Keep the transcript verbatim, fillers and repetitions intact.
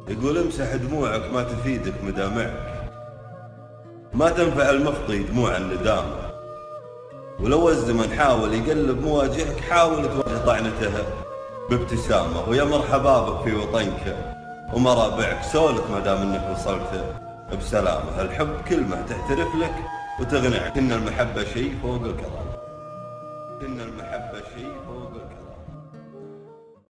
يقول امسح دموعك ما تفيدك مدامعك، ما تنفع المخطي دموع الندامة، ولو الزمن حاول يقلب مواجهك حاول تواجه طعنته بابتسامة. ويا مرحبا بك في وطنك ومرابعك، سولف ما دام انك وصلت بسلامة. الحب كلمة تعترف لك وتغنعك، إن المحبة شيء فوق الكرامة، إن المحبة شيء فوق الكرامة.